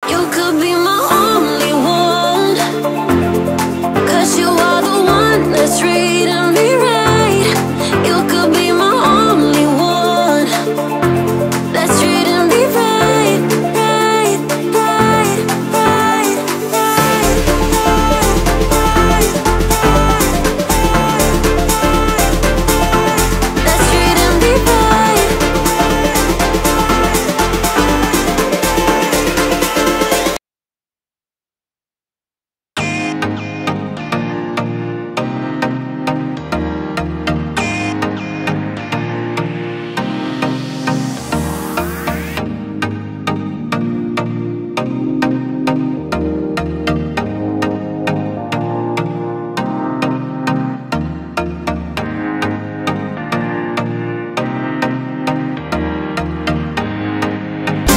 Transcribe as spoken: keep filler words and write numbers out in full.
You could be my only one, 'cause you are the one that's real.